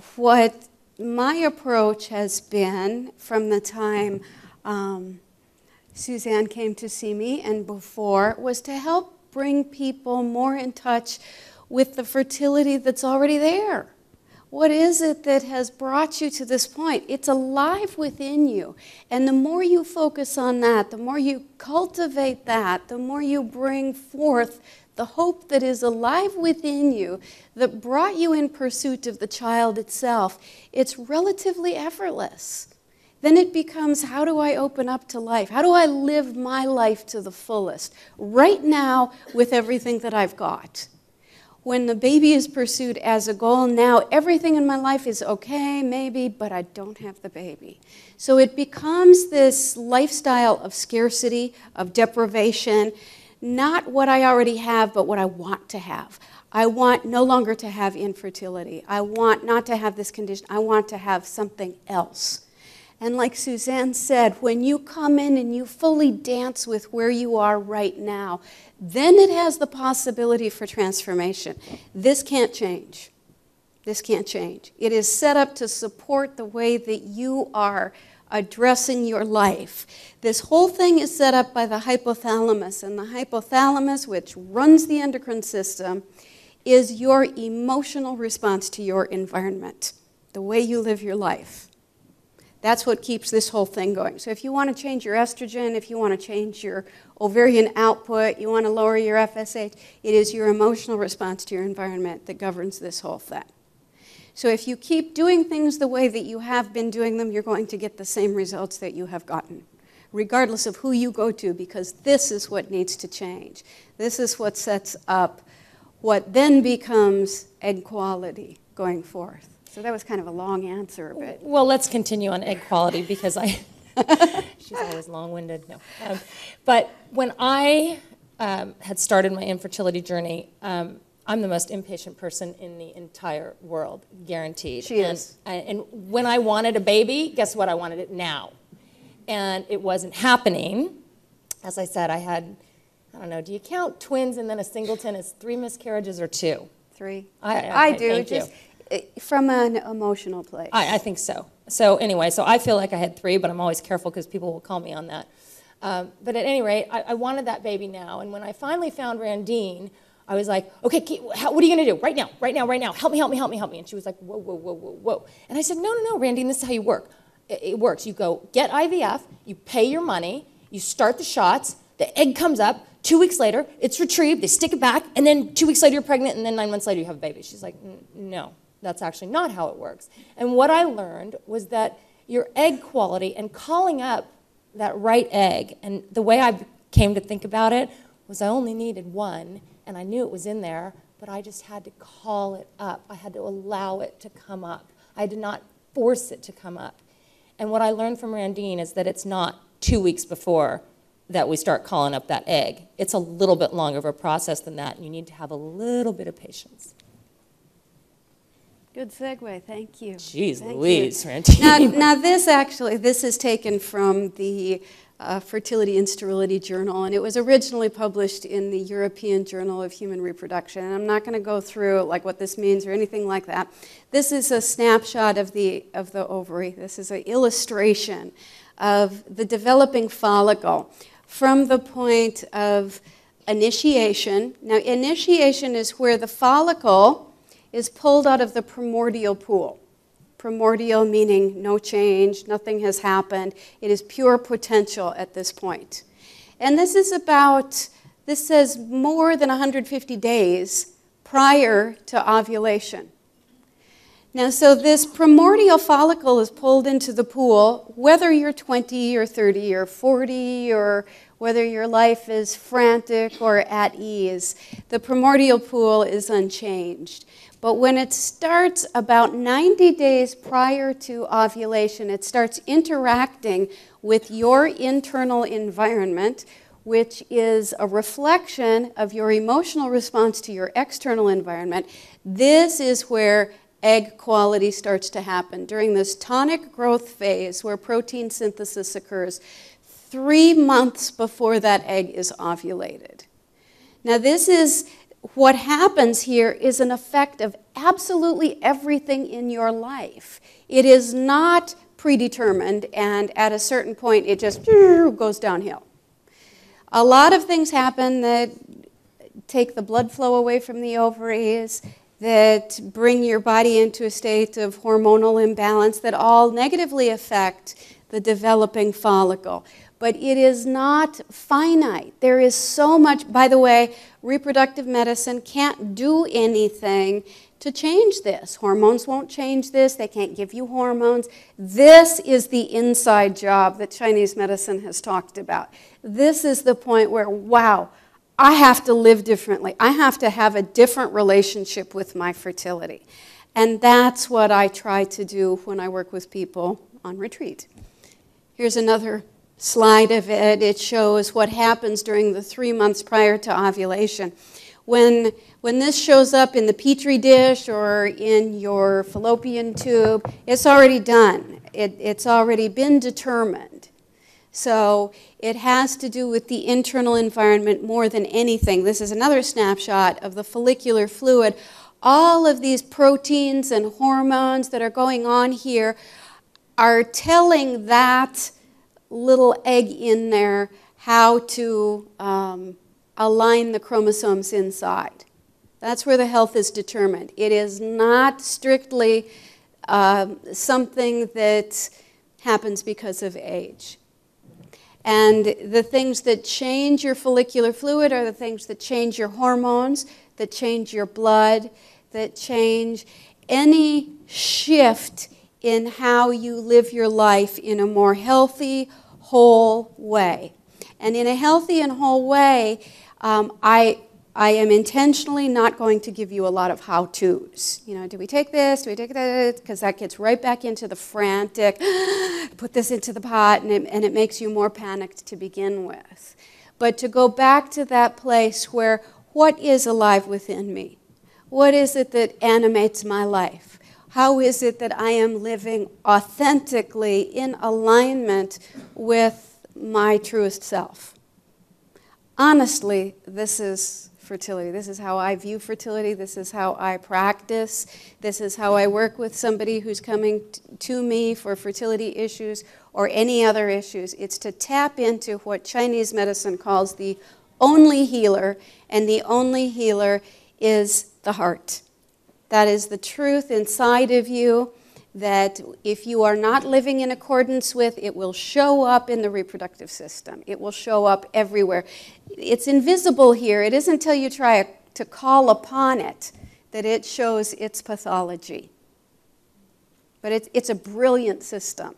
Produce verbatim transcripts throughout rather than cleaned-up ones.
what my approach has been from the time um, Suzanne came to see me and before was to help bring people more in touch with the fertility that's already there. What is it that has brought you to this point? It's alive within you. And the more you focus on that, the more you cultivate that, the more you bring forth the hope that is alive within you that brought you in pursuit of the child itself, it's relatively effortless. Then it becomes, how do I open up to life? How do I live my life to the fullest right now with everything that I've got? When the baby is pursued as a goal, now everything in my life is okay, maybe, but I don't have the baby. So it becomes this lifestyle of scarcity, of deprivation, not what I already have, but what I want to have. I want no longer to have infertility. I want not to have this condition. I want to have something else. And like Suzanne said, when you come in and you fully dance with where you are right now, then it has the possibility for transformation. This can't change. This can't change. It is set up to support the way that you are addressing your life. This whole thing is set up by the hypothalamus, and the hypothalamus, which runs the endocrine system, is your emotional response to your environment, the way you live your life. That's what keeps this whole thing going. So if you want to change your estrogen, if you want to change your ovarian output, you want to lower your F S H, it is your emotional response to your environment that governs this whole thing. So if you keep doing things the way that you have been doing them, you're going to get the same results that you have gotten, regardless of who you go to, because this is what needs to change. This is what sets up what then becomes egg quality going forth. So that was kind of a long answer a bit. Well, let's continue on egg quality because I, she's always long-winded. No. Um, but when I um, had started my infertility journey, um, I'm the most impatient person in the entire world, guaranteed. She and, is. And when I wanted a baby, guess what? I wanted it now. And it wasn't happening. As I said, I had, I don't know, do you count twins and then a singleton as three miscarriages or two? Three. I, okay, I do. Thank just, you. From an emotional place. I, I think so. So anyway, so I feel like I had three, but I'm always careful because people will call me on that. Um, but at any rate, I, I wanted that baby now. And when I finally found Randine, I was like, okay, how, what are you going to do? Right now, right now, right now. Help me, help me, help me, help me. And she was like, whoa, whoa, whoa, whoa, whoa. And I said, no, no, no, Randine, this is how you work. It, it works. You go get I V F, you pay your money, you start the shots, the egg comes up, two weeks later, it's retrieved, they stick it back, and then two weeks later you're pregnant, and then nine months later you have a baby. She's like, no. That's actually not how it works. And what I learned was that your egg quality and calling up that right egg, and the way I came to think about it was I only needed one, and I knew it was in there, but I just had to call it up. I had to allow it to come up. I did not force it to come up. And what I learned from Randine is that it's not two weeks before that we start calling up that egg. It's a little bit longer of a process than that, and you need to have a little bit of patience. Good segue, thank you. Jeez thank Louise, you. Randine. Now, now this actually, this is taken from the uh, Fertility and Sterility Journal, and it was originally published in the European Journal of Human Reproduction. And I'm not going to go through like what this means or anything like that. This is a snapshot of the, of the ovary. This is an illustration of the developing follicle from the point of initiation. Now, initiation is where the follicle is pulled out of the primordial pool. Primordial meaning no change, nothing has happened. It is pure potential at this point. And this is about, this says more than one hundred fifty days prior to ovulation. Now, so this primordial follicle is pulled into the pool, whether you're twenty or thirty or forty or whether your life is frantic or at ease, the primordial pool is unchanged. But when it starts about ninety days prior to ovulation, it starts interacting with your internal environment, which is a reflection of your emotional response to your external environment. This is where egg quality starts to happen. During this tonic growth phase where protein synthesis occurs, three months before that egg is ovulated. Now this is, what happens here is an effect of absolutely everything in your life. It is not predetermined, and at a certain point it just goes downhill. A lot of things happen that take the blood flow away from the ovaries, that bring your body into a state of hormonal imbalance, that all negatively affect the developing follicle. But it is not finite. There is so much, by the way, reproductive medicine can't do anything to change this. Hormones won't change this. They can't give you hormones. This is the inside job that Chinese medicine has talked about. This is the point where, wow, I have to live differently. I have to have a different relationship with my fertility. And that's what I try to do when I work with people on retreat. Here's another slide of it. It shows what happens during the three months prior to ovulation. When, when this shows up in the Petri dish or in your fallopian tube, it's already done. It, it's already been determined. So it has to do with the internal environment more than anything. This is another snapshot of the follicular fluid. All of these proteins and hormones that are going on here are telling that little egg in there how to um, align the chromosomes inside. That's where the health is determined. It is not strictly uh, something that happens because of age. And the things that change your follicular fluid are the things that change your hormones, that change your blood, that change any shift in how you live your life in a more healthy, whole way. And in a healthy and whole way, um, I, I am intentionally not going to give you a lot of how-tos. You know, do we take this? Do we take that? Because that gets right back into the frantic, put this into the pot, and it, and it makes you more panicked to begin with. But to go back to that place where, what is alive within me? What is it that animates my life? How is it that I am living authentically in alignment with my truest self? Honestly, this is fertility. This is how I view fertility. This is how I practice. This is how I work with somebody who's coming to me for fertility issues or any other issues. It's to tap into what Chinese medicine calls the only healer, and the only healer is the heart. That is the truth inside of you that if you are not living in accordance with, it will show up in the reproductive system. It will show up everywhere. It's invisible here. It isn't until you try to call upon it that it shows its pathology. But it's, it's a brilliant system.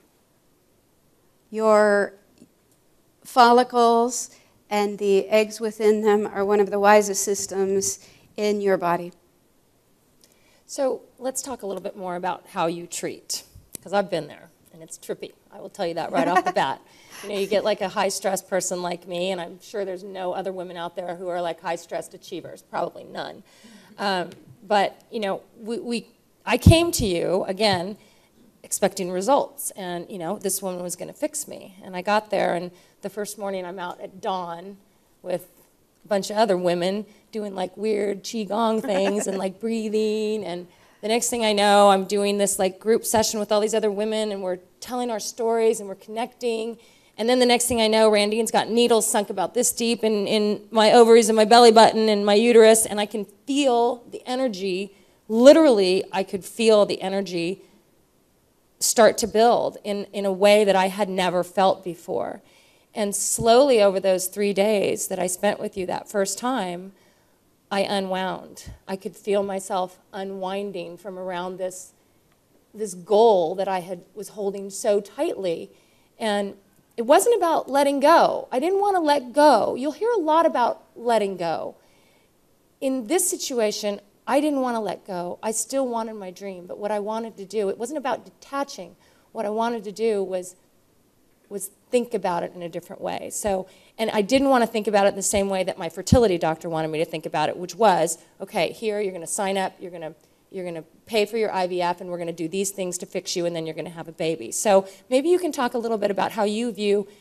Your follicles and the eggs within them are one of the wisest systems in your body. So let's talk a little bit more about how you treat, because I've been there, and it's trippy. I will tell you that right off the bat. You know, you get like a high-stress person like me, and I'm sure there's no other women out there who are like high-stressed achievers, probably none. Um, but, you know, we, we, I came to you, again, expecting results, and, you know, this woman was going to fix me. And I got there, and the first morning I'm out at dawn with a bunch of other women doing like weird qigong things and like breathing, and the next thing I know, I'm doing this like group session with all these other women, and we're telling our stories and we're connecting, and then the next thing I know, Randine's got needles sunk about this deep in, in my ovaries and my belly button and my uterus, and I can feel the energy, literally I could feel the energy start to build in, in a way that I had never felt before. And slowly over those three days that I spent with you that first time, I unwound. I could feel myself unwinding from around this, this goal that I had, was holding so tightly. And it wasn't about letting go. I didn't want to let go. You'll hear a lot about letting go. In this situation, I didn't want to let go. I still wanted my dream, but what I wanted to do, it wasn't about detaching. What I wanted to do was was think about it in a different way. So, and I didn't want to think about it in the same way that my fertility doctor wanted me to think about it, which was, okay, here you're going to sign up, you're going to you're going to pay for your I V F, and we're going to do these things to fix you, and then you're going to have a baby. So maybe you can talk a little bit about how you view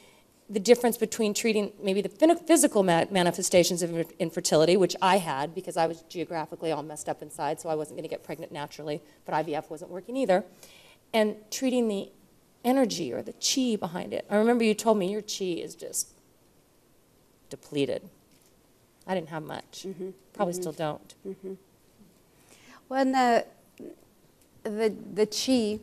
the difference between treating maybe the physical manifestations of infertility, which I had because I was geographically all messed up inside, so I wasn't going to get pregnant naturally, but I V F wasn't working either, and treating the energy or the chi behind it. I remember you told me your chi is just depleted. I didn't have much. Mm-hmm. Probably mm-hmm. still don't. Mm-hmm. Well, and the, the, the chi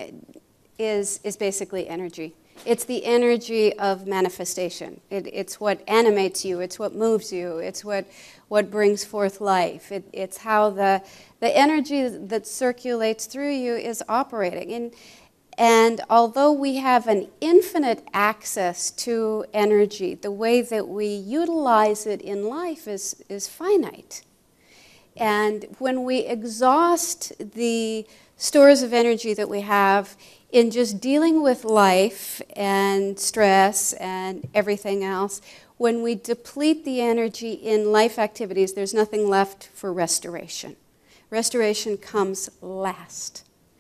is, is basically energy. It's the energy of manifestation. It, it's what animates you. It's what moves you. It's what, what brings forth life. It, it's how the, the energy that circulates through you is operating. And, and although we have an infinite access to energy, the way that we utilize it in life is, is finite. And when we exhaust the stores of energy that we have in just dealing with life and stress and everything else, when we deplete the energy in life activities, there's nothing left for restoration. Restoration comes last.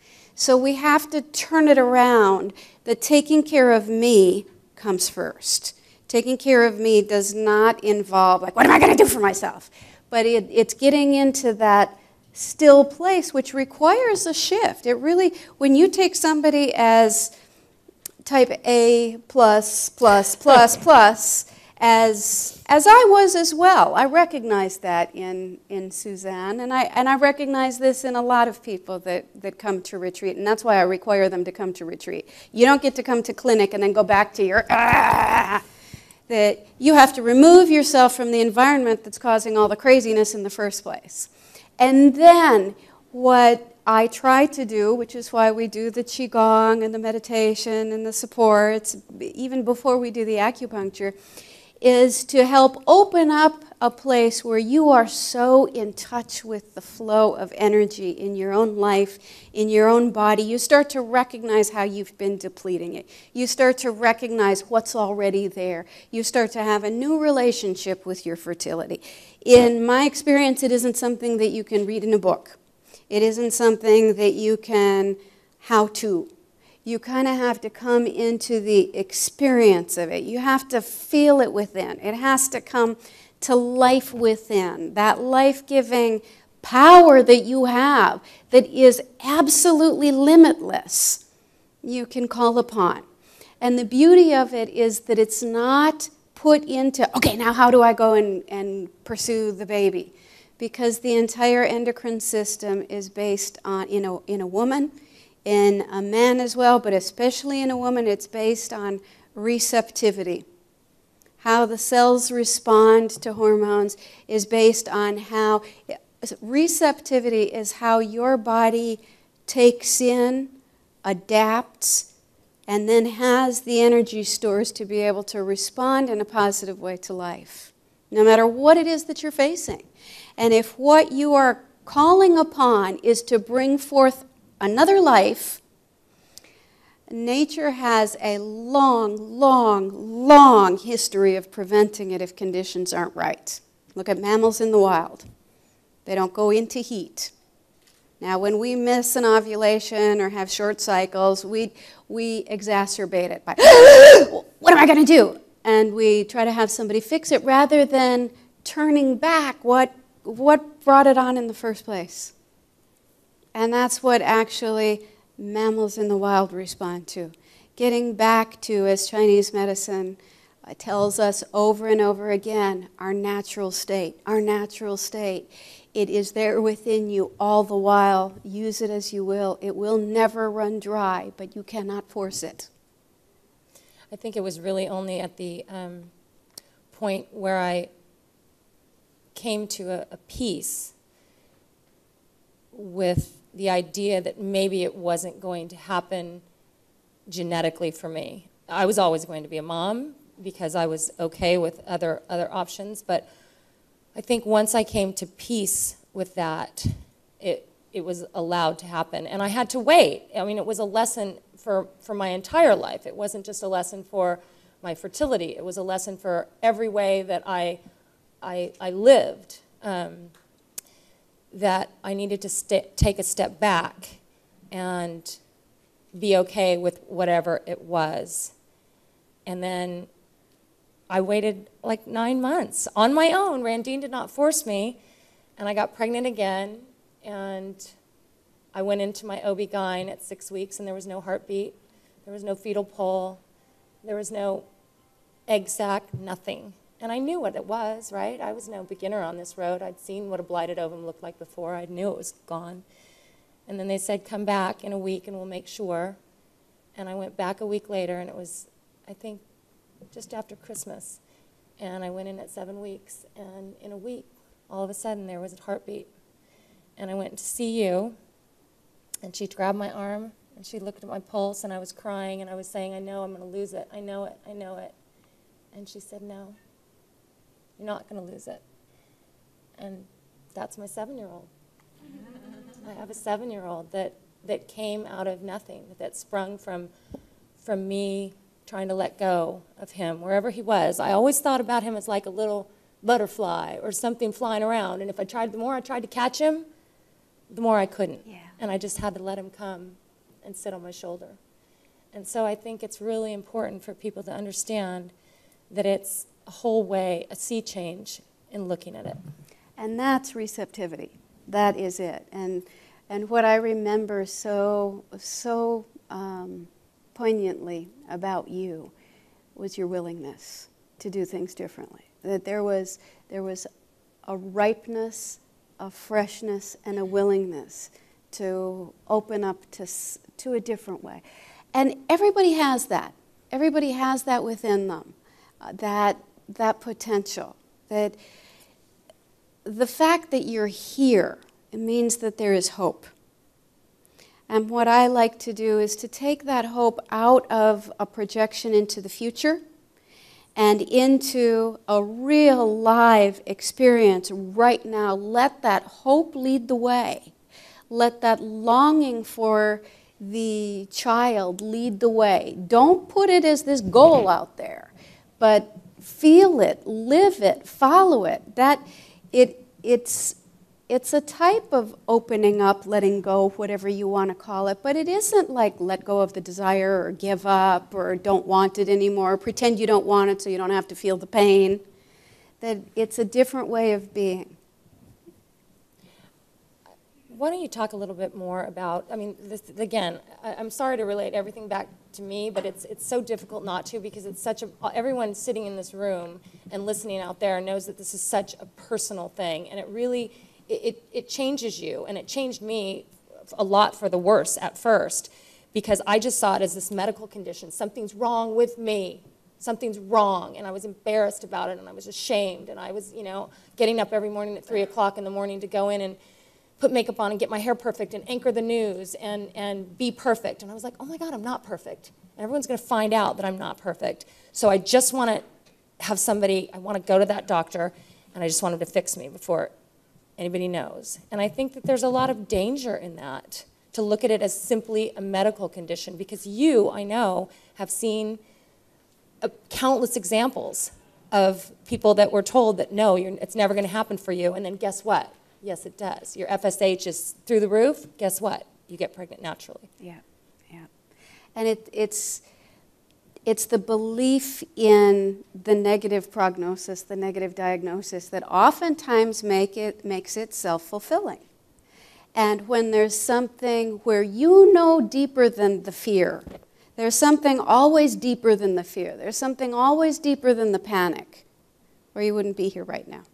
So we have to turn it around that taking care of me comes first. Taking care of me does not involve, like, what am I going to do for myself? But it, it's getting into that still place, which requires a shift. It really, when you take somebody as type A plus, plus, plus, plus, as, as I was as well, I recognize that in, in Suzanne, and I, and I recognize this in a lot of people that, that come to retreat, and that's why I require them to come to retreat. You don't get to come to clinic and then go back to your, ah, that you have to remove yourself from the environment that's causing all the craziness in the first place. And then what I try to do, which is why we do the Qigong and the meditation and the supports, even before we do the acupuncture, is to help open up a place where you are so in touch with the flow of energy in your own life, in your own body. You start to recognize how you've been depleting it. You start to recognize what's already there. You start to have a new relationship with your fertility. In my experience, it isn't something that you can read in a book. It isn't something that you can how-to. You kind of have to come into the experience of it. You have to feel it within. It has to come to life within, that life-giving power that you have that is absolutely limitless, you can call upon. And the beauty of it is that it's not put into, okay, now how do I go and, and pursue the baby? Because the entire endocrine system is based on, in a, in a woman, in a man as well, but especially in a woman, it's based on receptivity. How the cells respond to hormones is based on how, receptivity is how your body takes in, adapts, and then has the energy stores to be able to respond in a positive way to life, no matter what it is that you're facing. And if what you are calling upon is to bring forth another life, nature has a long, long, long history of preventing it if conditions aren't right. Look at mammals in the wild. They don't go into heat. Now, when we miss an ovulation or have short cycles, we, we exacerbate it by, what am I going to do? And we try to have somebody fix it rather than turning back what, what brought it on in the first place. And that's what actually mammals in the wild respond to. Getting back to, as Chinese medicine tells us over and over again, our natural state, our natural state. It is there within you all the while. Use it as you will. It will never run dry, but you cannot force it. I think it was really only at the um, point where I came to a, a peace with the idea that maybe it wasn't going to happen genetically for me. I was always going to be a mom because I was okay with other, other options, but I think once I came to peace with that, it, it was allowed to happen. And I had to wait. I mean, it was a lesson for, for my entire life. It wasn't just a lesson for my fertility. It was a lesson for every way that I, I, I lived. Um, that I needed to st take a step back and be okay with whatever it was. And then I waited like nine months on my own. Randine did not force me, and I got pregnant again, and I went into my O B G Y N at six weeks, and there was no heartbeat, there was no fetal pole, there was no egg sac, nothing. And I knew what it was, right? I was no beginner on this road. I'd seen what a blighted ovum looked like before. I knew it was gone. And then they said, come back in a week and we'll make sure. And I went back a week later, and it was, I think, just after Christmas. And I went in at seven weeks, and in a week, all of a sudden, there was a heartbeat. And I went to see you, and she grabbed my arm, and she looked at my pulse, and I was crying, and I was saying, I know I'm going to lose it. I know it. I know it. And she said, no, you're not going to lose it. And that's my seven-year-old. I have a seven-year-old that, that came out of nothing, that sprung from, from me trying to let go of him, wherever he was. I always thought about him as like a little butterfly or something flying around. And if I tried, the more I tried to catch him, the more I couldn't. Yeah. And I just had to let him come and sit on my shoulder. And so I think it's really important for people to understand that it's a whole way, a sea change in looking at it. And that's receptivity. That is it. And and what I remember so so um, poignantly about you was your willingness to do things differently. That there was there was a ripeness, a freshness, and a willingness to open up to to a different way. And everybody has that. Everybody has that within them. Uh, that that potential. That the fact that you're here, it means that there is hope. And what I like to do is to take that hope out of a projection into the future and into a real live experience right now. Let that hope lead the way. Let that longing for the child lead the way. Don't put it as this goal out there, but feel it, live it, follow it. That it it's it's a type of opening up, letting go, whatever you want to call it, but it isn't like let go of the desire or give up or don't want it anymore, or pretend you don't want it so you don't have to feel the pain. That it's a different way of being. Why don't you talk a little bit more about, I mean, this, again, I, I'm sorry to relate everything back to me, but it's, it's so difficult not to, because it's such a, everyone sitting in this room and listening out there knows that this is such a personal thing, and it really, it, it, it changes you, and it changed me a lot for the worse at first, because I just saw it as this medical condition. Something's wrong with me. Something's wrong, and I was embarrassed about it, and I was ashamed, and I was, you know, getting up every morning at three o'clock in the morning to go in and put makeup on and get my hair perfect and anchor the news and, and be perfect. And I was like, oh my God, I'm not perfect. And everyone's going to find out that I'm not perfect. So I just want to have somebody, I want to go to that doctor, and I just want him to fix me before anybody knows. And I think that there's a lot of danger in that, to look at it as simply a medical condition, because you, I know, have seen uh, countless examples of people that were told that, no, you're, it's never going to happen for you, and then guess what? Yes, it does. Your F S H is through the roof. Guess what? You get pregnant naturally. Yeah, yeah. And it, it's, it's the belief in the negative prognosis, the negative diagnosis, that oftentimes make it, makes it self-fulfilling. And when there's something where you know deeper than the fear, there's something always deeper than the fear, there's something always deeper than the panic, or you wouldn't be here right now.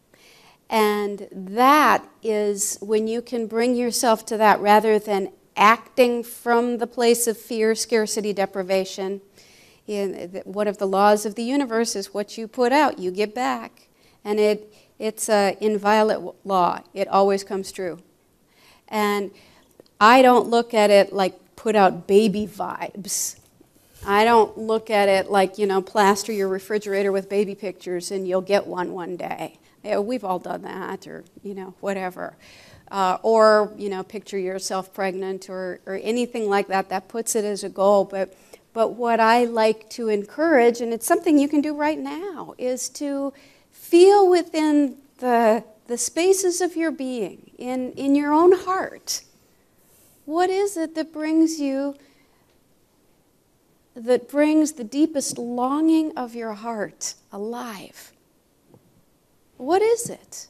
And that is when you can bring yourself to that rather than acting from the place of fear, scarcity, deprivation. In, one of the laws of the universe is what you put out, you get back. And it, it's an inviolate law. It always comes true. And I don't look at it like put out baby vibes. I don't look at it like, you know, plaster your refrigerator with baby pictures and you'll get one one day. Yeah, we've all done that, or, you know, whatever. Uh, or, you know, picture yourself pregnant or, or anything like that. That puts it as a goal. But, but what I like to encourage, and it's something you can do right now, is to feel within the, the spaces of your being, in, in your own heart, what is it that brings you that brings the deepest longing of your heart alive? What is it?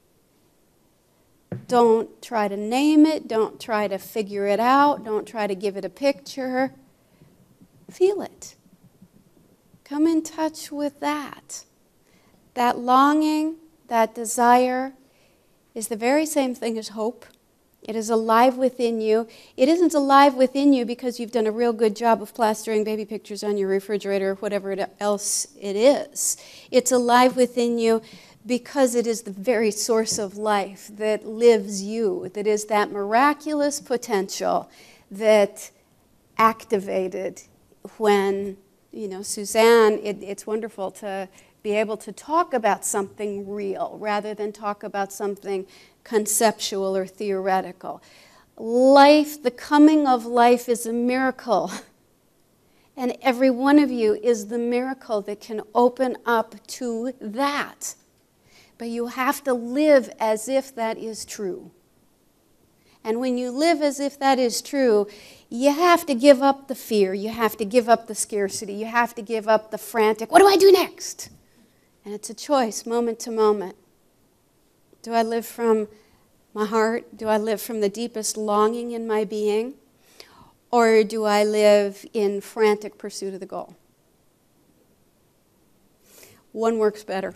Don't try to name it. Don't try to figure it out. Don't try to give it a picture. Feel it. Come in touch with that. That longing, that desire is the very same thing as hope. It is alive within you. It isn't alive within you because you've done a real good job of plastering baby pictures on your refrigerator or whatever it else it is. It's alive within you because it is the very source of life that lives you, that is that miraculous potential that activated when, you know, Suzanne, it, it's wonderful to be able to talk about something real rather than talk about something conceptual or theoretical. Life, the coming of life is a miracle. And every one of you is the miracle that can open up to that. But you have to live as if that is true. And when you live as if that is true, you have to give up the fear. You have to give up the scarcity. You have to give up the frantic, what do I do next? And it's a choice, moment to moment. Do I live from my heart? Do I live from the deepest longing in my being? Or do I live in frantic pursuit of the goal? One works better.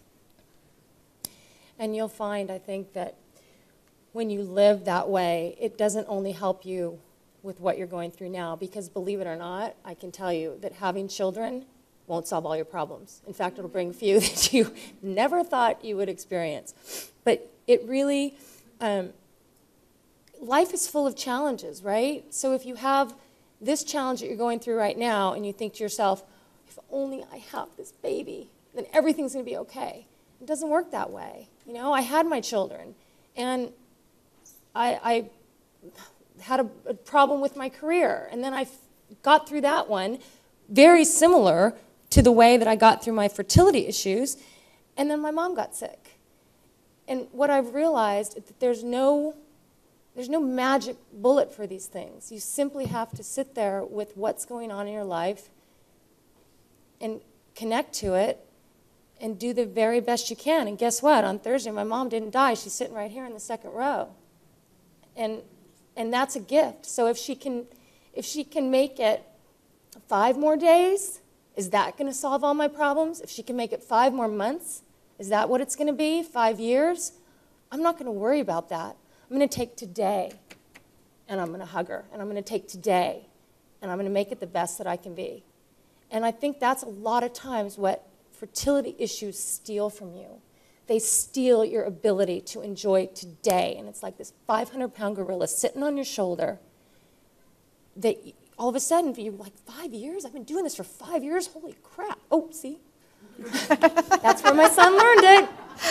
And you'll find, I think, that when you live that way, it doesn't only help you with what you're going through now, because believe it or not, I can tell you that having children won't solve all your problems. In fact, it'll bring a few that you never thought you would experience. But it really, um, life is full of challenges, right? So if you have this challenge that you're going through right now and you think to yourself, if only I have this baby, then everything's going to be okay. It doesn't work that way. You know, I had my children, and I, I had a, a problem with my career, and then I got through that one, very similar to the way that I got through my fertility issues, and then my mom got sick. And what I've realized is that there's no, there's no magic bullet for these things. You simply have to sit there with what's going on in your life and connect to it and do the very best you can. And guess what? On Thursday, my mom didn't die. She's sitting right here in the second row. And, and that's a gift. So if she can, if she can make it five more days, is that going to solve all my problems? If she can make it five more months, is that what it's going to be? Five years? I'm not going to worry about that. I'm going to take today, and I'm going to hug her. And I'm going to take today, and I'm going to make it the best that I can be. And I think that's a lot of times what fertility issues steal from you. They steal your ability to enjoy today. And it's like this five hundred pound gorilla sitting on your shoulder that all of a sudden you're like, five years? I've been doing this for five years? Holy crap. Oh, see? That's where my son learned it.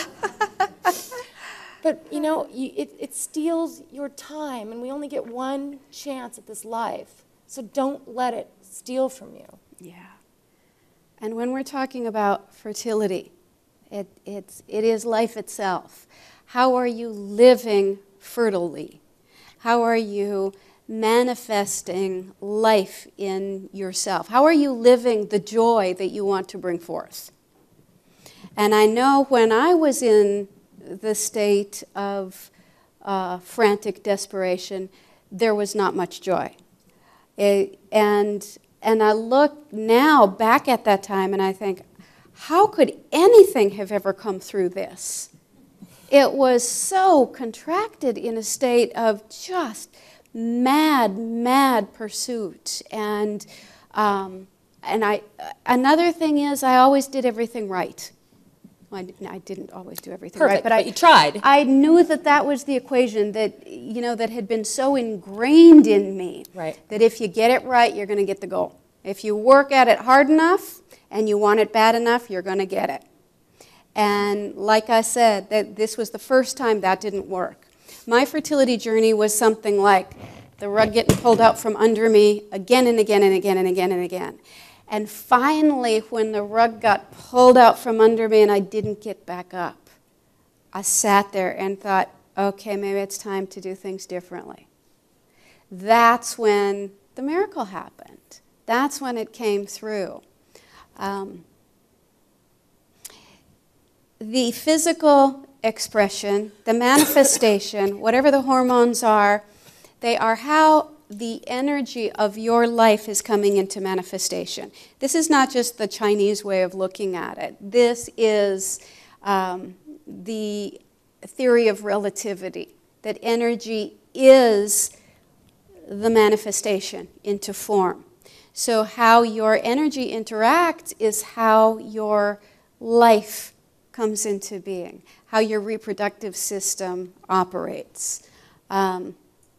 But, you know, you, it, it steals your time, and we only get one chance at this life. So don't let it steal from you. Yeah. And when we're talking about fertility, it, it's, it is life itself. How are you living fertilely? How are you manifesting life in yourself? How are you living the joy that you want to bring forth? And I know when I was in the state of uh, frantic desperation, there was not much joy. It, and And I look now back at that time and I think, how could anything have ever come through this? It was so contracted in a state of just mad, mad pursuit. And, um, and I, another thing is I always did everything right. Well, I, didn't, I didn't always do everything Perfect, right, but, but I, you tried. I knew that that was the equation that, you know, that had been so ingrained in me. Right. That if you get it right, you're going to get the goal. If you work at it hard enough and you want it bad enough, you're going to get it. And like I said, that this was the first time that didn't work. My fertility journey was something like the rug getting pulled out from under me again and again and again and again and again. And finally, when the rug got pulled out from under me and I didn't get back up, I sat there and thought, okay, maybe it's time to do things differently. That's when the miracle happened. That's when it came through. Um, the physical expression, the manifestation, whatever the hormones are, they are how the energy of your life is coming into manifestation. This is not just the Chinese way of looking at it. This is um, the theory of relativity, that energy is the manifestation into form. So how your energy interacts is how your life comes into being, how your reproductive system operates. Um,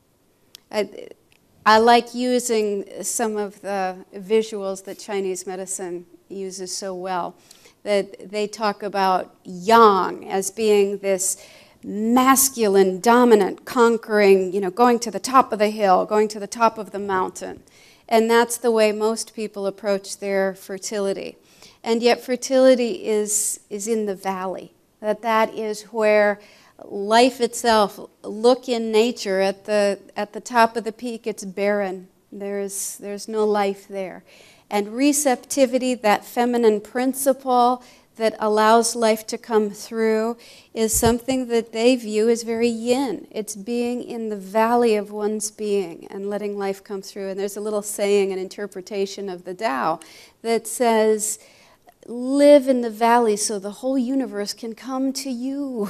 I, I like using some of the visuals that Chinese medicine uses so well, that they talk about yang as being this masculine, dominant, conquering, you know, going to the top of the hill, going to the top of the mountain. And that's the way most people approach their fertility. And yet fertility is, is in the valley, that that is where life itself, look in nature, at the, at the top of the peak, it's barren. There's, there's no life there. And receptivity, that feminine principle that allows life to come through, is something that they view as very yin. It's being in the valley of one's being and letting life come through. And there's a little saying, an interpretation of the Tao, that says, live in the valley so the whole universe can come to you.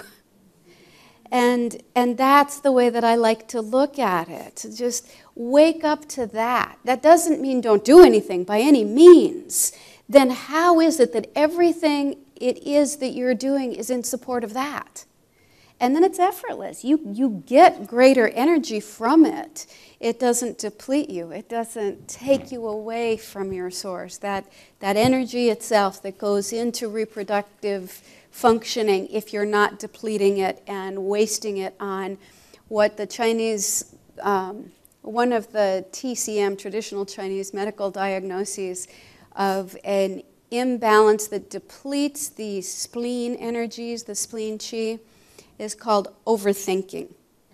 And, and that's the way that I like to look at it, to just wake up to that. That doesn't mean don't do anything by any means. Then how is it that everything it is that you're doing is in support of that? And then it's effortless. You, you get greater energy from it. It doesn't deplete you. It doesn't take you away from your source. That, that energy itself that goes into reproductive functioning, if you're not depleting it and wasting it on what the Chinese, um, one of the T C M, traditional Chinese medical diagnoses of an imbalance that depletes the spleen energies, the spleen qi, is called overthinking.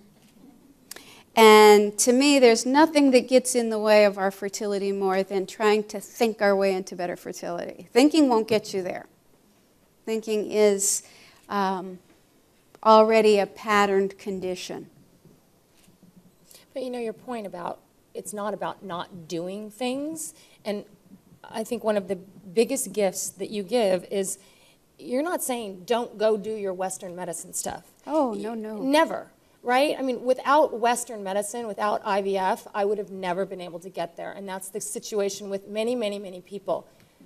And to me, there's nothing that gets in the way of our fertility more than trying to think our way into better fertility. Thinking won't get you there. Thinking is um, already a patterned condition. But you know your point about it's not about not doing things. And I think one of the biggest gifts that you give is you're not saying don't go do your Western medicine stuff. Oh, no, no. Never, right? I mean, without Western medicine, without I V F, I would have never been able to get there. And that's the situation with many, many, many people.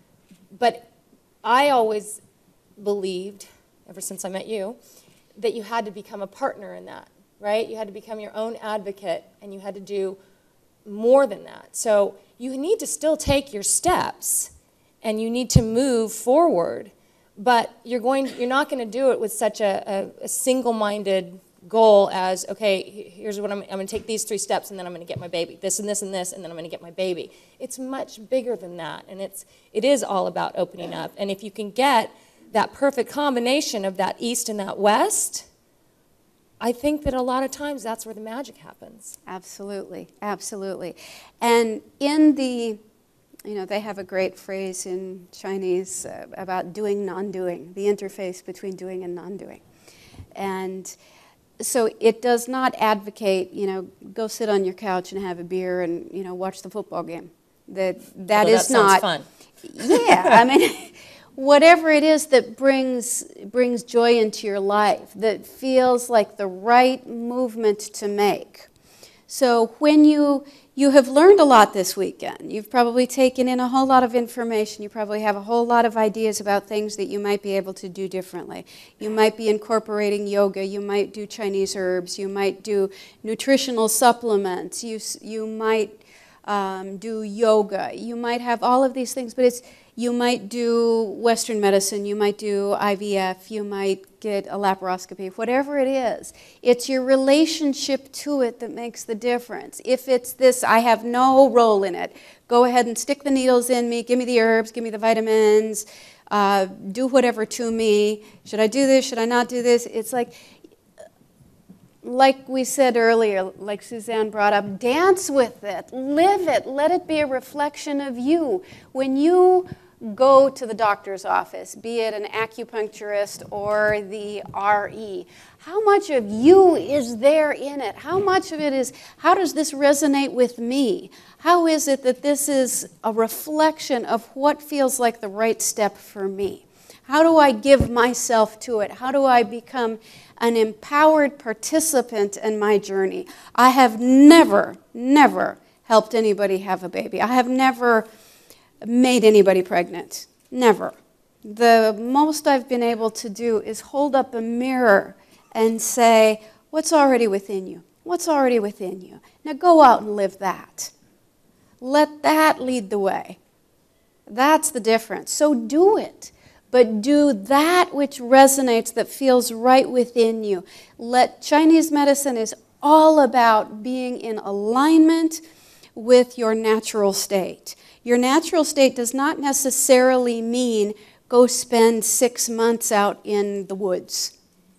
But I always believed, ever since I met you, that you had to become a partner in that, right? You had to become your own advocate, and you had to do more than that. So you need to still take your steps, and you need to move forward, but you're going, you're not going to do it with such a, a, a single-minded goal as, okay, here's what I'm, I'm going to take these three steps, and then I'm going to get my baby, this and this and this, and then I'm going to get my baby. It's much bigger than that, and it's, it is all about opening up. And if you can get that perfect combination of that East and that West, I think that a lot of times that's where the magic happens. Absolutely, absolutely. And in the, you know, they have a great phrase in Chinese uh, about doing, non-doing, the interface between doing and non-doing. And so it does not advocate, you know, go sit on your couch and have a beer and, you know, watch the football game. That, that Although is that not. fun. Yeah, I mean, whatever it is that brings, brings joy into your life, that feels like the right movement to make. So when you, you have learned a lot this weekend, you've probably taken in a whole lot of information, you probably have a whole lot of ideas about things that you might be able to do differently. You might be incorporating yoga, you might do Chinese herbs, you might do nutritional supplements, you, you might um, do yoga, you might have all of these things, but it's, you might do Western medicine, you might do I V F, you might get a laparoscopy, whatever it is. It's your relationship to it that makes the difference. If it's this, I have no role in it, go ahead and stick the needles in me, give me the herbs, give me the vitamins, uh, do whatever to me. Should I do this, should I not do this? It's like, like we said earlier, like Suzanne brought up, dance with it, live it, let it be a reflection of you. When you go to the doctor's office, be it an acupuncturist or the R E, how much of you is there in it? How much of it is, how does this resonate with me? How is it that this is a reflection of what feels like the right step for me? How do I give myself to it? How do I become an empowered participant in my journey? I have never, never helped anybody have a baby. I have never made anybody pregnant. Never. The most I've been able to do is hold up a mirror and say, what's already within you? What's already within you? Now go out and live that. Let that lead the way. That's the difference. So do it. But do that which resonates, that feels right within you. Let Chinese medicine is all about being in alignment with your natural state. Your natural state does not necessarily mean go spend six months out in the woods.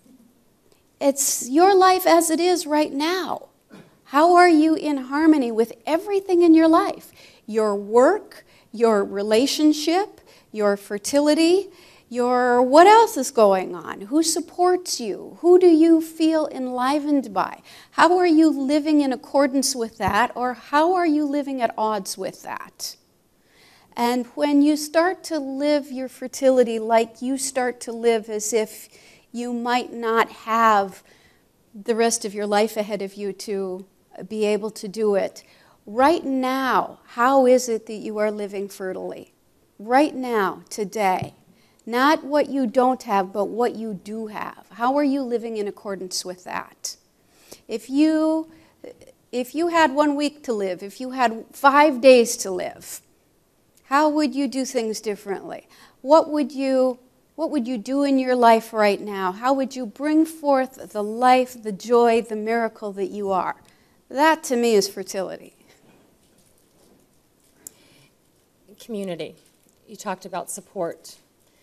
It's your life as it is right now. How are you in harmony with everything in your life? Your work, your relationship, your fertility, your what else is going on? Who supports you? Who do you feel enlivened by? How are you living in accordance with that, or how are you living at odds with that? And when you start to live your fertility like you start to live as if you might not have the rest of your life ahead of you to be able to do it, right now, how is it that you are living fertily? Right now, today. Not what you don't have, but what you do have. How are you living in accordance with that? If you, if you had one week to live, if you had five days to live, how would you do things differently? What would you, what would you do in your life right now? How would you bring forth the life, the joy, the miracle that you are? That, to me, is fertility. Community. You talked about support.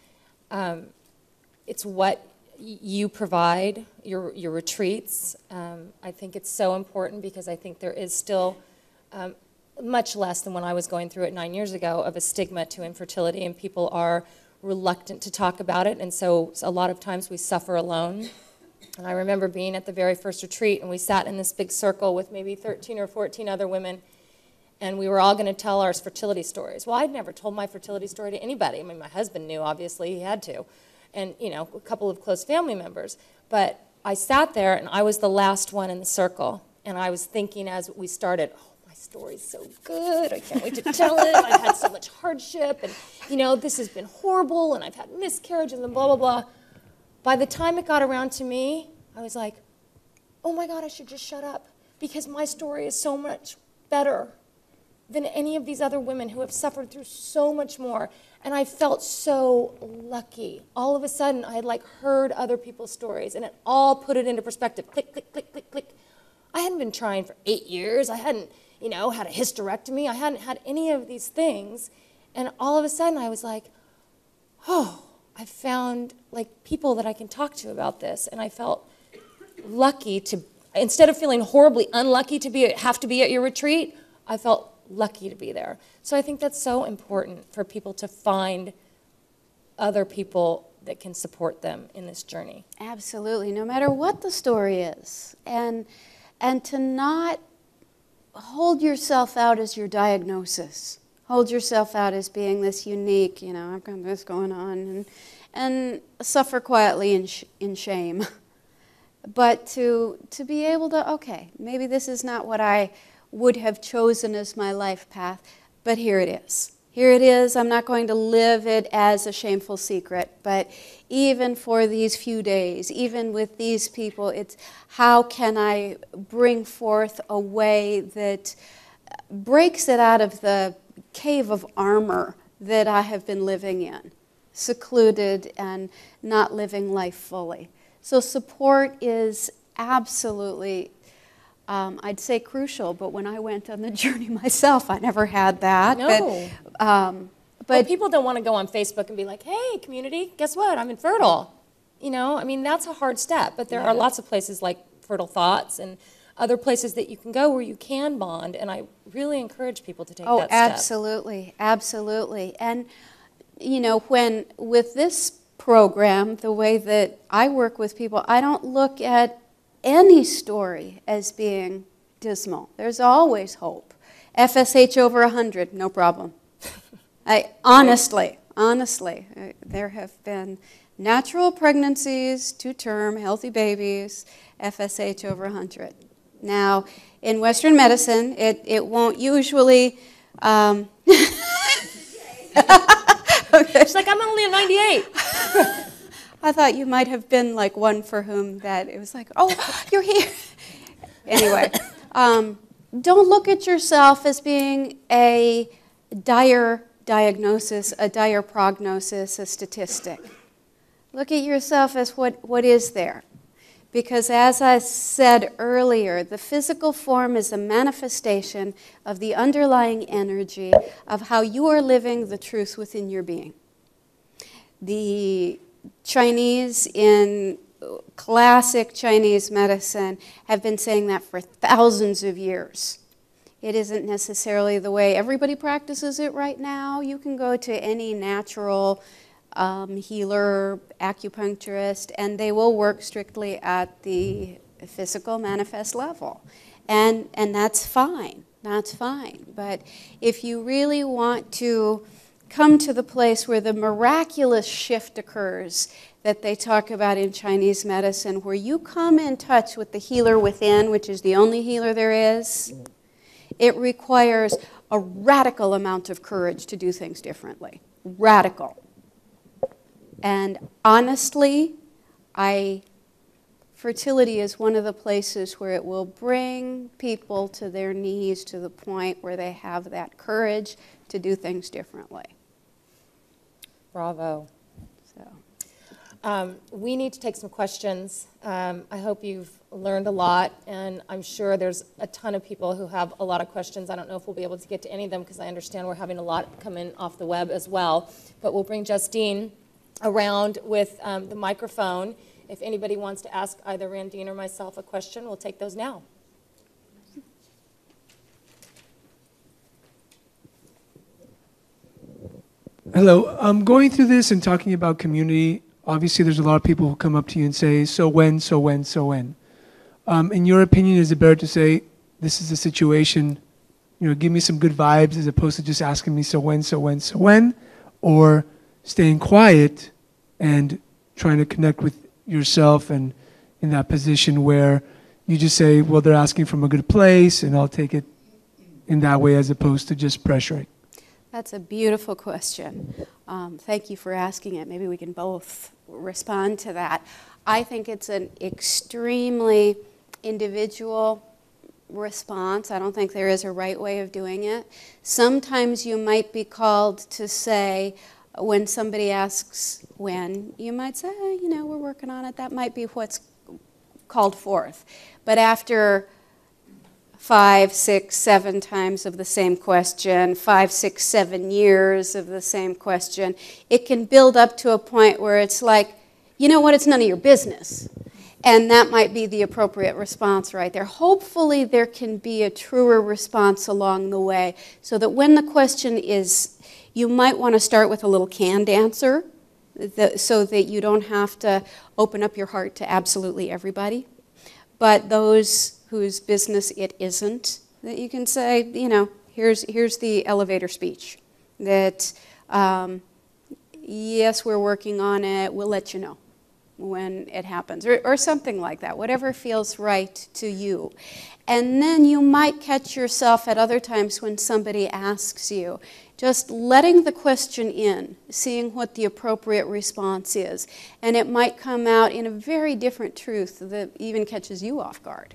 Um, it's what you provide, your, your retreats. Um, I think it's so important because I think there is still um, much less than when I was going through it nine years ago of a stigma to infertility, and people are reluctant to talk about it, and so a lot of times we suffer alone. And I remember being at the very first retreat, and we sat in this big circle with maybe thirteen or fourteen other women, and we were all going to tell our fertility stories. Well, I'd never told my fertility story to anybody. I mean, my husband knew, obviously, he had to, and, you know, a couple of close family members. But I sat there, and I was the last one in the circle, and I was thinking as we started, oh, my story's so good. I can't wait to tell it. I've had so much hardship, and, you know, this has been horrible, and I've had miscarriages, and blah, blah, blah. By the time it got around to me, I was like, oh, my God, I should just shut up, because my story is so much better than any of these other women who have suffered through so much more. And I felt so lucky. All of a sudden, I had like heard other people's stories, and it all put it into perspective. Click, click, click, click, click. I hadn't been trying for eight years. I hadn't, you know, had a hysterectomy. I hadn't had any of these things. And all of a sudden, I was like, oh, I found like people that I can talk to about this. And I felt lucky to, instead of feeling horribly unlucky to be, have to be at your retreat, I felt lucky to be there. So I think that's so important for people to find other people that can support them in this journey. Absolutely, no matter what the story is. And, and to not hold yourself out as your diagnosis. Hold yourself out as being this unique, you know, I've got this going on, and, and suffer quietly in, sh in shame. But to, to be able to, okay, maybe this is not what I would have chosen as my life path, but here it is. Here it is. I'm not going to live it as a shameful secret, but even for these few days, even with these people, it's how can I bring forth a way that breaks it out of the cave of armor that I have been living in, secluded and not living life fully. So support is absolutely Um, I'd say crucial, but when I went on the journey myself, I never had that. No. But, um, but well, people don't want to go on Facebook and be like, hey, community, guess what? I'm infertile. You know, I mean, that's a hard step, but there yeah. are lots of places like Fertile Thoughts and other places that you can go where you can bond, and I really encourage people to take Oh, that step. absolutely, absolutely. And, you know, when, with this program, the way that I work with people, I don't look at any story as being dismal. There's always hope. F S H over one hundred, no problem. I, honestly, honestly, uh, there have been natural pregnancies, two-term, healthy babies, F S H over one hundred. Now, in Western medicine, it, it won't usually... Um, okay. She's like, I'm only a ninety-eight. I thought you might have been like one for whom that it was like, oh, you're here. Anyway, um, don't look at yourself as being a dire diagnosis, a dire prognosis, a statistic. Look at yourself as what, what is there. Because as I said earlier, the physical form is a manifestation of the underlying energy of how you are living the truth within your being. The Chinese in classic Chinese medicine have been saying that for thousands of years. It isn't necessarily the way everybody practices it right now. You can go to any natural um, healer, acupuncturist, and they will work strictly at the physical manifest level. And, and that's fine, that's fine. But if you really want to come to the place where the miraculous shift occurs that they talk about in Chinese medicine, where you come in touch with the healer within, which is the only healer there is, it requires a radical amount of courage to do things differently. Radical. And honestly, I, fertility is one of the places where it will bring people to their knees to the point where they have that courage to do things differently. Bravo. So. Um, we need to take some questions. Um, I hope you've learned a lot, and I'm sure there's a ton of people who have a lot of questions. I don't know if we'll be able to get to any of them because I understand we're having a lot come in off the web as well. But we'll bring Justine around with um, the microphone. If anybody wants to ask either Randine or myself a question, we'll take those now. Hello. I'm going through this and talking about community. Obviously, there's a lot of people who come up to you and say, so when, so when, so when. Um, in your opinion, is it better to say, this is the situation, you know, give me some good vibes as opposed to just asking me, so when, so when, so when? Or staying quiet and trying to connect with yourself and in that position where you just say, well, they're asking from a good place and I'll take it in that way as opposed to just pressuring? That's a beautiful question. Um, thank you for asking it. Maybe we can both respond to that. I think it's an extremely individual response. I don't think there is a right way of doing it. Sometimes you might be called to say, when somebody asks when, you might say, oh, you know, we're working on it. That might be what's called forth. But after five, six, seven times of the same question, five, six, seven years of the same question, it can build up to a point where it's like, you know what, it's none of your business. And that might be the appropriate response right there. Hopefully there can be a truer response along the way so that when the question is, you might want to start with a little canned answer so that you don't have to open up your heart to absolutely everybody. But those whose business it isn't, that you can say, you know, here's, here's the elevator speech. That, um, yes, we're working on it, we'll let you know when it happens, or, or something like that, whatever feels right to you. And then you might catch yourself at other times when somebody asks you, just letting the question in, seeing what the appropriate response is. And it might come out in a very different truth that even catches you off guard.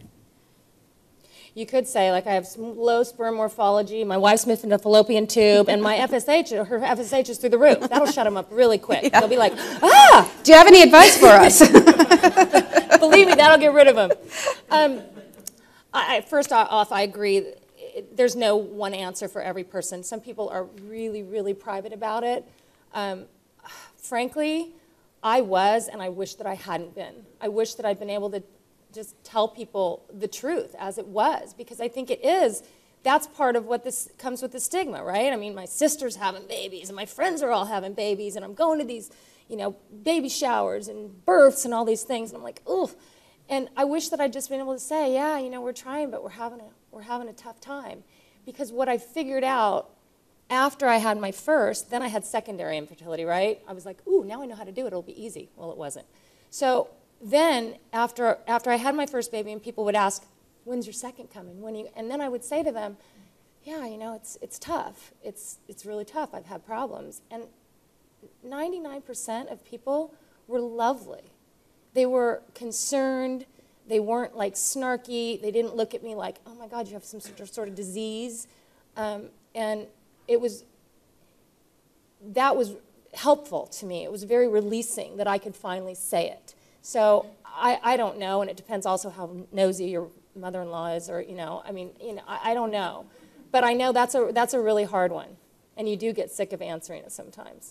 You could say, like, I have low sperm morphology, my wife's missing a fallopian tube, and my F S H, her F S H is through the roof. That'll shut them up really quick. Yeah. They'll be like, ah! Do you have any advice for us? Believe me, that'll get rid of them. Um, I, first off, I agree. There's no one answer for every person. Some people are really, really private about it. Um, frankly, I was, and I wish that I hadn't been. I wish that I'd been able to just tell people the truth as it was, because I think it is, that's part of what this comes with the stigma, right? I mean, my sister's having babies, and my friends are all having babies, and I'm going to these, you know, baby showers and births and all these things, and I'm like, ooh. And I wish that I'd just been able to say, yeah, you know, we're trying, but we're having a, we're having a tough time. Because what I figured out after I had my first, then I had secondary infertility, right? I was like, ooh, now I know how to do it, it'll be easy. Well, it wasn't. So then after, after I had my first baby and people would ask, when's your second coming? When are you? And then I would say to them, yeah, you know, it's, it's tough. It's, it's really tough. I've had problems. And ninety-nine percent of people were lovely. They were concerned. They weren't like snarky. They didn't look at me like, oh my God, you have some sort of, sort of disease. Um, and it was, that was helpful to me. It was very releasing that I could finally say it. So I, I don't know, and it depends also how nosy your mother-in-law is, or, you know, I mean, you know, I, I don't know. But I know that's a, that's a really hard one. And you do get sick of answering it sometimes.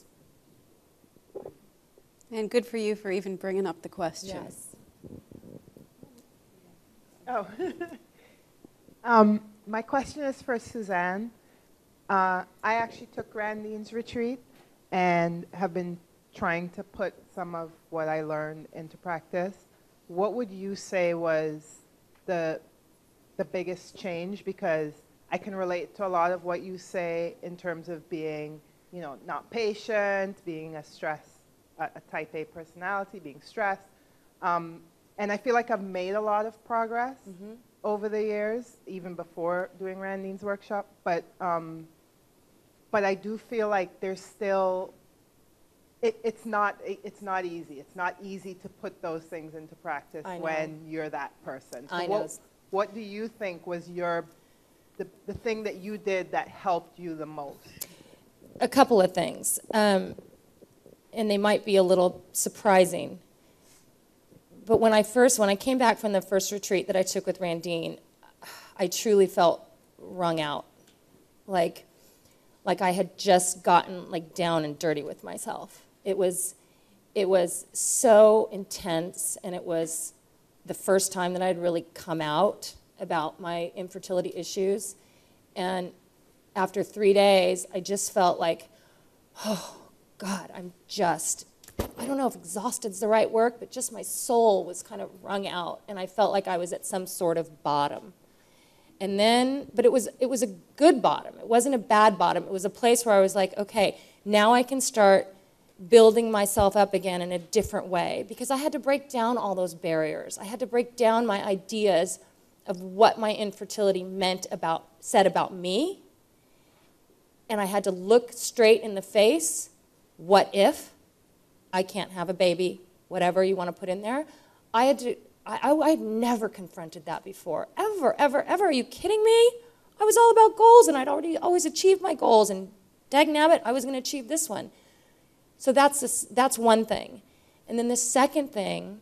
And good for you for even bringing up the question. Yes. Oh. um, my question is for Suzanne. Uh, I actually took Randine's retreat and have been trying to put some of what I learned into practice. What would you say was the, the biggest change? Because I can relate to a lot of what you say in terms of being, you know, not patient, being a stress, a, a type A personality, being stressed. Um, and I feel like I've made a lot of progress mm-hmm. over the years, even before doing Randine's workshop. But, um, but I do feel like there's still, it, it's, not, it, it's not easy. It's not easy to put those things into practice when you're that person. So I what, know. what do you think was your, the, the thing that you did that helped you the most? A couple of things. Um, and they might be a little surprising. But when I first, when I came back from the first retreat that I took with Randine, I truly felt wrung out. Like, like I had just gotten like down and dirty with myself. It was, it was so intense, and it was the first time that I'd really come out about my infertility issues. And after three days, I just felt like, oh, God, I'm just, I don't know if exhausted's the right word, but just my soul was kind of wrung out, and I felt like I was at some sort of bottom. And then, but it was, it was a good bottom. It wasn't a bad bottom. It was a place where I was like, okay, now I can start building myself up again in a different way, because I had to break down all those barriers. I had to break down my ideas of what my infertility meant about, said about me, and I had to look straight in the face. What if I can't have a baby, whatever you want to put in there? I had to, I, I, I had never confronted that before, ever, ever, ever. Are you kidding me? I was all about goals, and I'd already always achieved my goals, and dagnabbit, I was going to achieve this one. So that's, this, that's one thing. And then the second thing,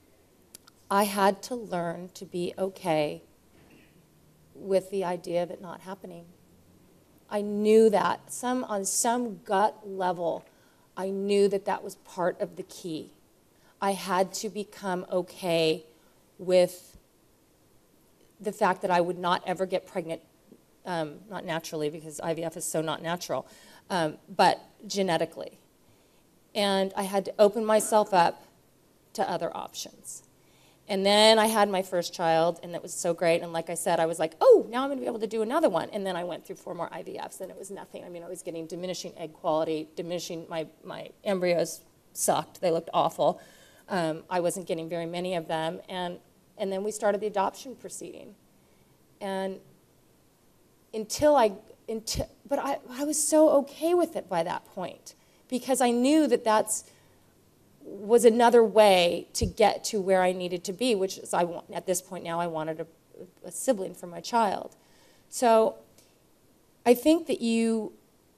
I had to learn to be okay with the idea of it not happening. I knew that, some, on some gut level, I knew that that was part of the key. I had to become okay with the fact that I would not ever get pregnant, um, not naturally, because I V F is so not natural, um, but genetically. And I had to open myself up to other options. And then I had my first child, and that was so great. And like I said, I was like, oh, now I'm going to be able to do another one. And then I went through four more I V Fs, and it was nothing. I mean, I was getting diminishing egg quality, diminishing, my, my embryos sucked. They looked awful. Um, I wasn't getting very many of them. And, and then we started the adoption proceeding. And until I, until, but I, I was so okay with it by that point, because I knew that that's, was another way to get to where I needed to be, which is I want, at this point now I wanted a, a sibling for my child. So I think that you,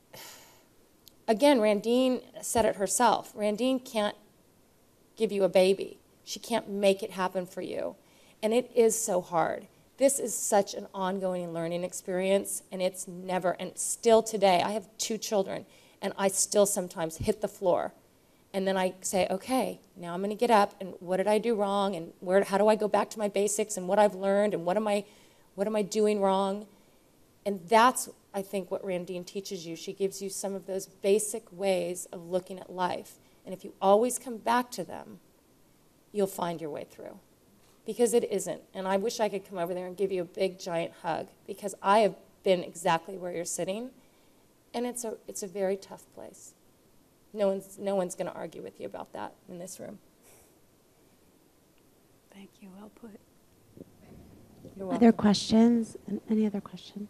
again, Randine said it herself. Randine can't give you a baby. She can't make it happen for you. And it is so hard. This is such an ongoing learning experience, and it's never, and still today, I have two children, and I still sometimes hit the floor And then I say, okay, now I'm going to get up, and what did I do wrong, and where, how do I go back to my basics, and what I've learned, and what am I, what am I doing wrong? And that's, I think, what Randine teaches you. She gives you some of those basic ways of looking at life. And if you always come back to them, you'll find your way through. Because it isn't. And I wish I could come over there and give you a big, giant hug, because I have been exactly where you're sitting, and it's a, it's a very tough place. No one's, no one's going to argue with you about that in this room. Thank you. Well put. You're welcome. Other questions? An- Any other questions?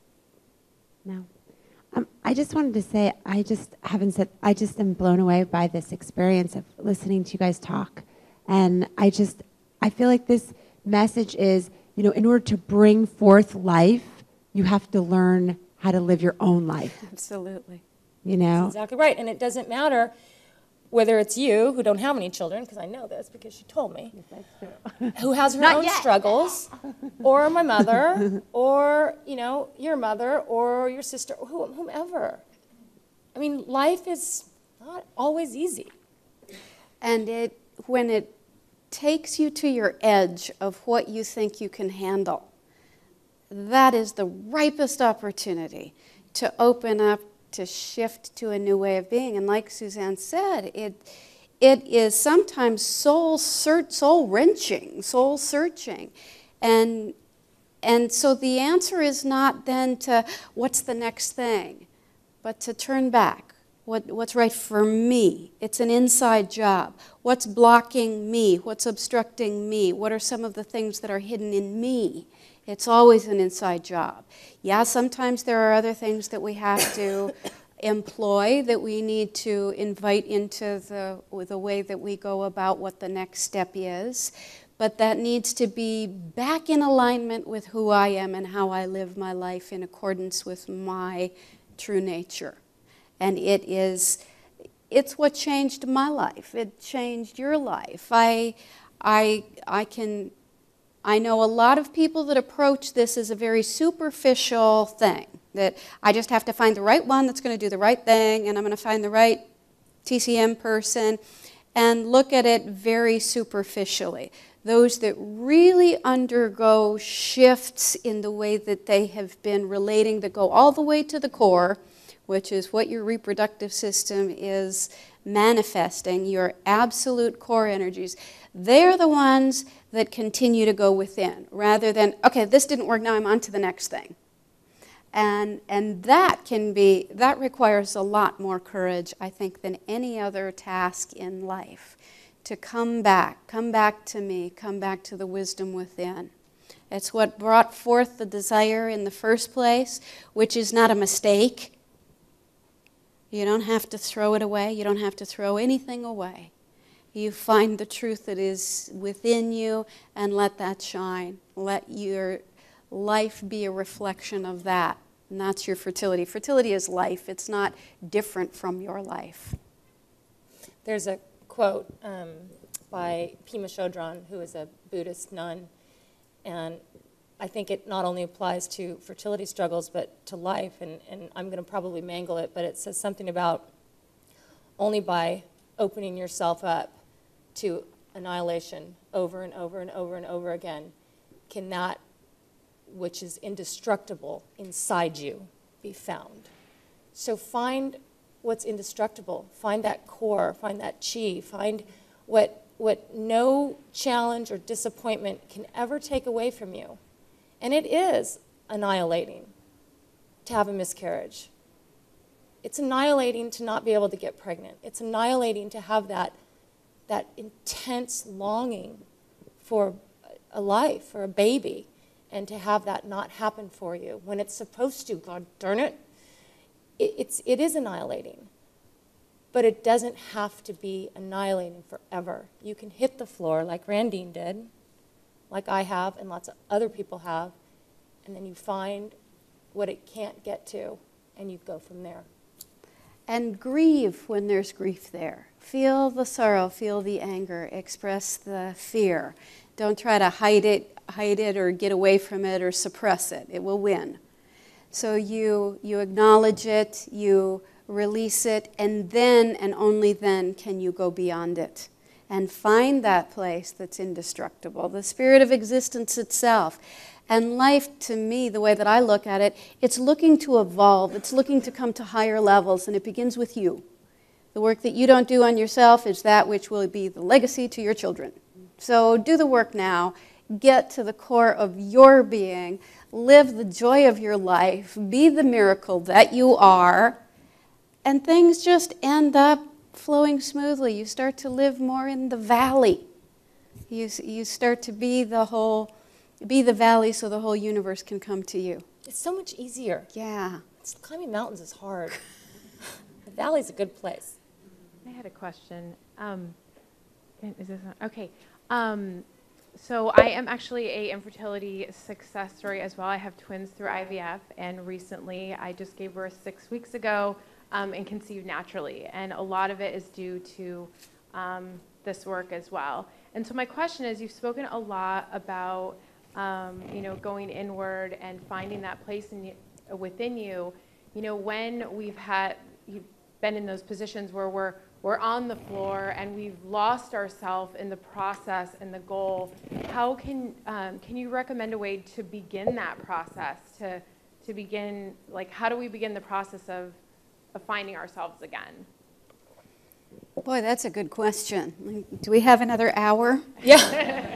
No. Um, I just wanted to say, I just haven't said, I just am blown away by this experience of listening to you guys talk. And I just, I feel like this message is, you know, in order to bring forth life, you have to learn how to live your own life. Absolutely. You know? That's exactly right. And it doesn't matter whether it's you, who don't have any children, because I know this because she told me, Yes, that's true. who has her Not own yet. struggles, or my mother, or, you know, your mother, or your sister, or who- whomever. I mean, life is not always easy. And it, when it takes you to your edge of what you think you can handle, that is the ripest opportunity to open up, to shift to a new way of being. And like Suzanne said, it it is sometimes soul search, soul wrenching, soul searching. And and so the answer is not then to what's the next thing, but to turn back. What, what's right for me? It's an inside job. What's blocking me? What's obstructing me? What are some of the things that are hidden in me? It's always an inside job. Yeah, sometimes there are other things that we have to employ, that we need to invite into the, the way that we go about what the next step is. But that needs to be back in alignment with who I am and how I live my life in accordance with my true nature. And it is, it's what changed my life. It changed your life. I, I, I can... I know a lot of people that approach this as a very superficial thing, that I just have to find the right one that's going to do the right thing, and I'm going to find the right T C M person, and look at it very superficially. Those that really undergo shifts in the way that they have been relating, that go all the way to the core, which is what your reproductive system is manifesting, your absolute core energies, they're the ones that continue to go within, rather than, okay, this didn't work, now I'm on to the next thing. And, and that can be, that requires a lot more courage, I think, than any other task in life. To come back, come back to me, come back to the wisdom within. It's what brought forth the desire in the first place, which is not a mistake. You don't have to throw it away. You don't have to throw anything away. You find the truth that is within you and let that shine. Let your life be a reflection of that. And that's your fertility. Fertility is life. It's not different from your life. There's a quote um, by Pema Chodron, who is a Buddhist nun, and I think it not only applies to fertility struggles, but to life, and, and I'm going to probably mangle it, but it says something about only by opening yourself up to annihilation over and over and over and over again can that which is indestructible inside you be found. So find what's indestructible. Find that core, find that chi, find what, what no challenge or disappointment can ever take away from you. And it is annihilating to have a miscarriage. It's annihilating to not be able to get pregnant. It's annihilating to have that, that intense longing for a life, for a baby, and to have that not happen for you when it's supposed to, God darn it. It, it's, it is annihilating. But it doesn't have to be annihilating forever. You can hit the floor like Randine did, like I have and lots of other people have, and then you find what it can't get to, and you go from there. And grieve when there's grief there. Feel the sorrow, feel the anger, express the fear. Don't try to hide it, hide it or get away from it or suppress it. It will win. So you, you acknowledge it, you release it, and then and only then can you go beyond it and find that place that's indestructible, the spirit of existence itself. And life, to me, the way that I look at it, it's looking to evolve. It's looking to come to higher levels, and it begins with you. The work that you don't do on yourself is that which will be the legacy to your children. So do the work now. Get to the core of your being. Live the joy of your life. Be the miracle that you are. And things just end up flowing smoothly. You start to live more in the valley. You, you start to be the whole, be the valley so the whole universe can come to you. It's so much easier. Yeah. It's, climbing mountains is hard. The valley's a good place. I had a question. Um, is this on? Okay. Um, so I am actually a infertility success story as well. I have twins through I V F, and recently I just gave birth six weeks ago um, and conceived naturally. And a lot of it is due to um, this work as well. And so my question is, you've spoken a lot about um, you know, going inward and finding that place in you, within you. You know, when we've had you've been in those positions where we're we're on the floor and we've lost ourselves in the process and the goal, how can um, can you recommend a way to begin that process? To to begin, like, how do we begin the process of of finding ourselves again? Boy, that's a good question. Do we have another hour? Yeah.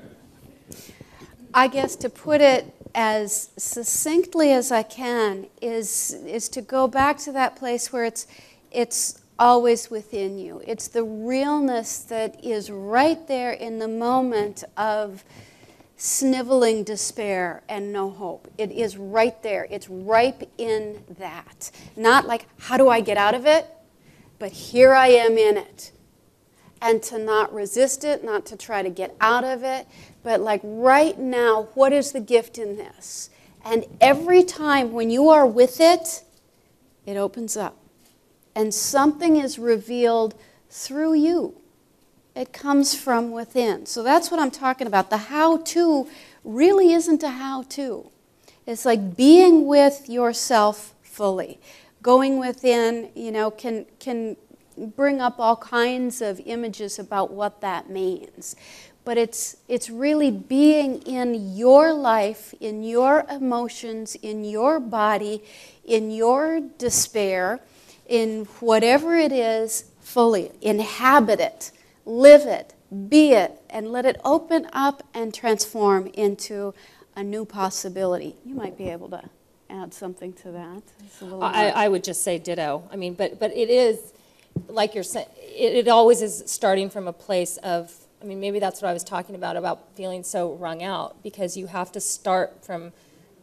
I guess to put it as succinctly as I can is is to go back to that place where it's it's always within you. It's the realness that is right there in the moment of sniveling despair and no hope. It is right there. It's ripe in that. Not like, how do I get out of it? But here I am in it. And to not resist it, not to try to get out of it, but like right now, what is the gift in this? And every time when you are with it, it opens up. And something is revealed through you. It comes from within. So that's what I'm talking about. The how-to really isn't a how-to. It's like being with yourself fully. Going within, you know, can, can bring up all kinds of images about what that means. But it's, it's really being in your life, in your emotions, in your body, in your despair, in whatever it is, fully. Inhabit it, live it, be it, and let it open up and transform into a new possibility. You might be able to add something to that. It's a little I, I would just say ditto. I mean, but, but it is, like you're saying, it, it always is starting from a place of, I mean, maybe that's what I was talking about, about feeling so wrung out, because you have to start from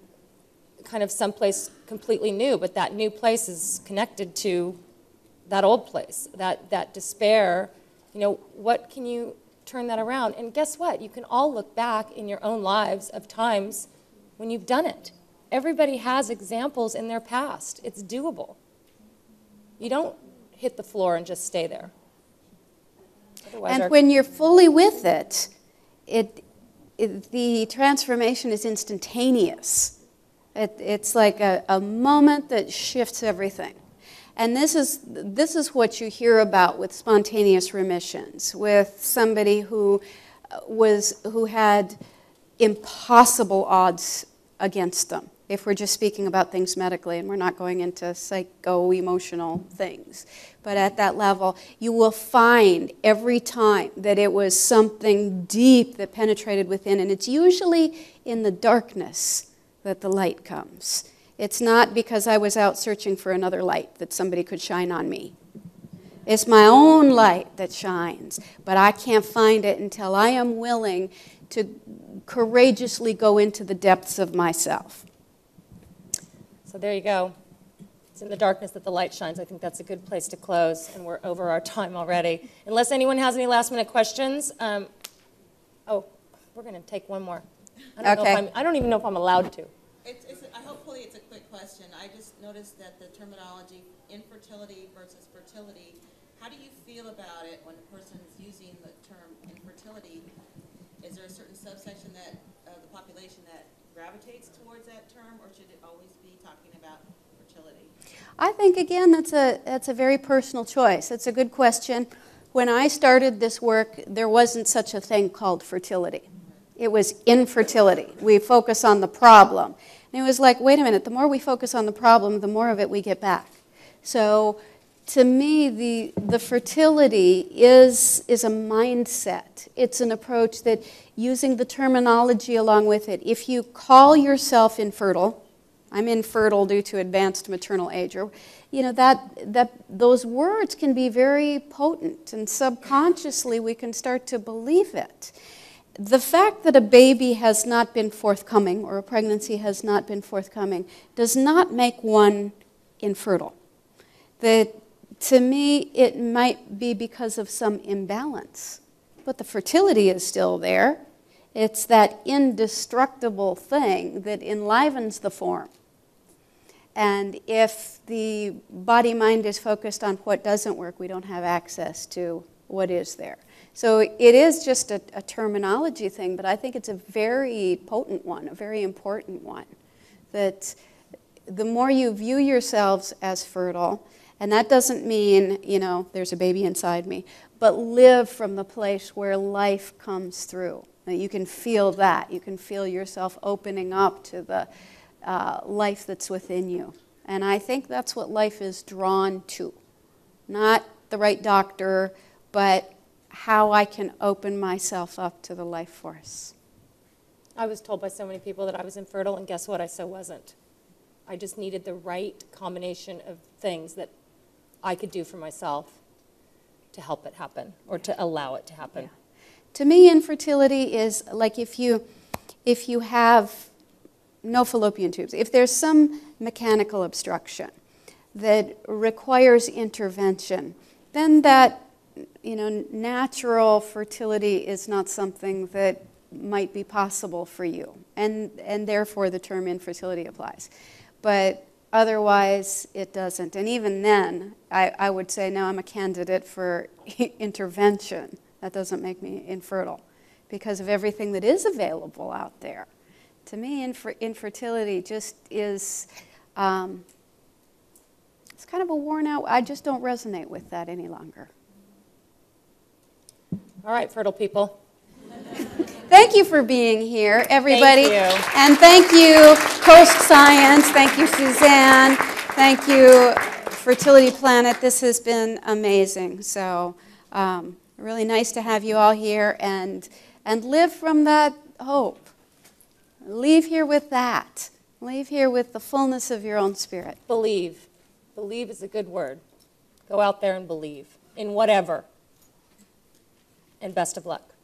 kind of someplace completely new, but that new place is connected to that old place, that, that despair. You know, what can you turn that around? And guess what? You can all look back in your own lives of times when you've done it. Everybody has examples in their past. It's doable. You don't hit the floor and just stay there. Otherwise and our when you're fully with it, it, it the transformation is instantaneous. It, it's like a, a moment that shifts everything. And this is, this is what you hear about with spontaneous remissions, with somebody who, was, who had impossible odds against them, if we're just speaking about things medically, and we're not going into psycho-emotional things. But at that level, you will find every time that it was something deep that penetrated within, and it's usually in the darkness that the light comes. It's not because I was out searching for another light that somebody could shine on me. It's my own light that shines, but I can't find it until I am willing to courageously go into the depths of myself. So there you go. It's in the darkness that the light shines. I think that's a good place to close, and we're over our time already. Unless anyone has any last-minute questions. Um, oh, we're going to take one more. I don't, Okay. know if I'm, I don't even know if I'm allowed to. It's, it's, I hopefully it's a quick question. I just noticed that the terminology infertility versus fertility, how do you feel about it when a person is using the term infertility? Is there a certain subsection that uh, the population that gravitates towards that term, or should it always be talking about fertility? I think, again, that's a, that's a very personal choice. It's a good question. When I started this work, there wasn't such a thing called fertility. It was infertility. We focus on the problem. And it was like, wait a minute, the more we focus on the problem, the more of it we get back. So to me, the, the fertility is, is a mindset. It's an approach that, using the terminology along with it, if you call yourself infertile, I'm infertile due to advanced maternal age, or, you know, that, that, those words can be very potent, and subconsciously we can start to believe it. The fact that a baby has not been forthcoming, or a pregnancy has not been forthcoming, does not make one infertile. That, to me, it might be because of some imbalance, but the fertility is still there. It's that indestructible thing that enlivens the form. And if the body-mind is focused on what doesn't work, we don't have access to what is there. So it is just a, a terminology thing, but I think it's a very potent one, a very important one. That the more you view yourselves as fertile, and that doesn't mean, you know, there's a baby inside me, but live from the place where life comes through. Now, you can feel that. You can feel yourself opening up to the uh, life that's within you. And I think that's what life is drawn to. Not the right doctor, but how I can open myself up to the life force. I was told by so many people that I was infertile, and guess what? I so wasn't. I just needed the right combination of things that I could do for myself to help it happen, or to allow it to happen. Yeah. To me, infertility is like if you, if you have no fallopian tubes, if there's some mechanical obstruction that requires intervention, then that, you know, natural fertility is not something that might be possible for you, and, and therefore the term infertility applies. But otherwise, it doesn't. And even then, I, I would say, no, I'm a candidate for intervention. That doesn't make me infertile because of everything that is available out there. To me, infer infertility just is, um, it's kind of a worn out, I just don't resonate with that any longer. All right, fertile people. Thank you for being here, everybody. Thank you. And thank you, Coast Science. Thank you, Suzanne. Thank you, Fertility Planet. This has been amazing. So um, really nice to have you all here, and, and live from that hope. Leave here with that. Leave here with the fullness of your own spirit. Believe. Believe is a good word. Go out there and believe in whatever. And best of luck.